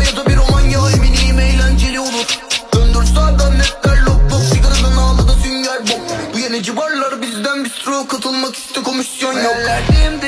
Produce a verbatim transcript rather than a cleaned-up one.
ya da bir roman ya, eminim eğlenceli olur. Döndür sağdan netler lok lok, sigaradan ağladı sünger bok. Bu yeni civarlar bizden bistro, katılmak iste komisyon yok. Ellerdim